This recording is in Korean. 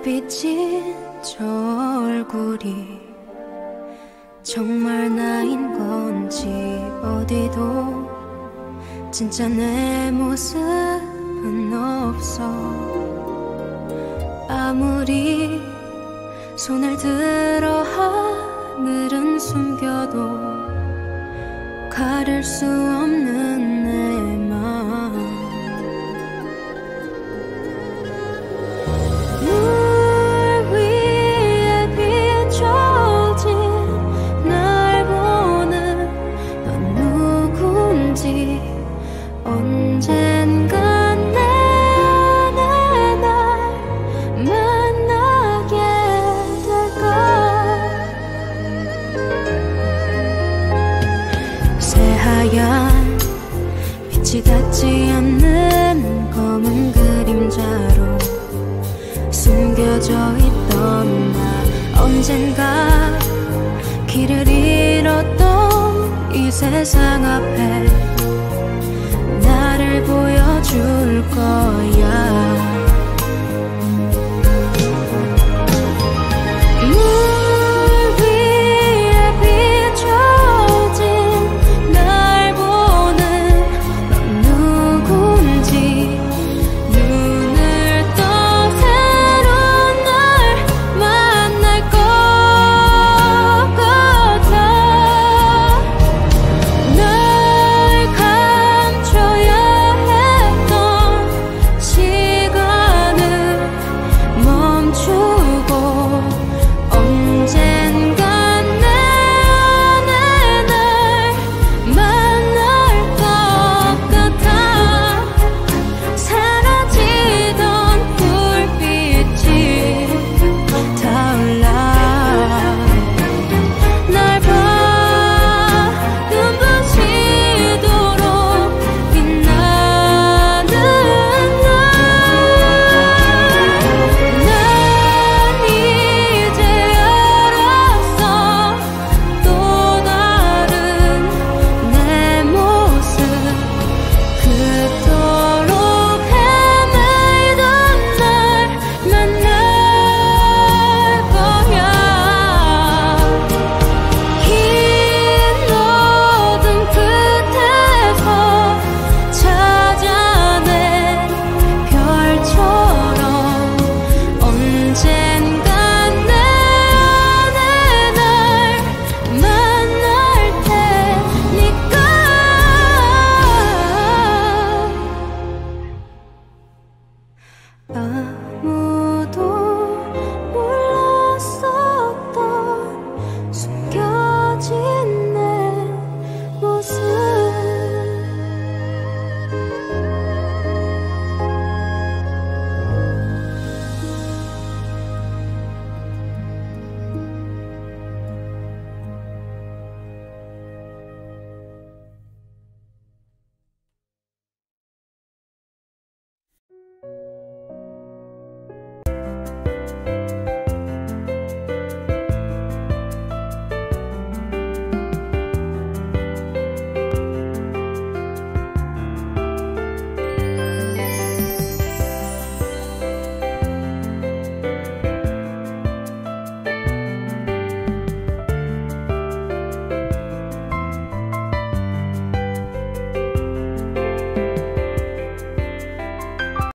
비친 저 얼굴이 정말 나인 건지 어디도 진짜 내 모습은 없어. 아무리 손을 들어 하늘은 숨겨도 가릴 수 없는 내 마음. 물 위에 비춰진 날 보는 넌 누군지 언젠간 내 안에 날 만나게 될까. 새하얀 빛이 닿지 않는 검은 그림자로 숨겨져 있던 나, 언젠가 길을 잃었던 이 세상 앞에 나를 보여줄 거야.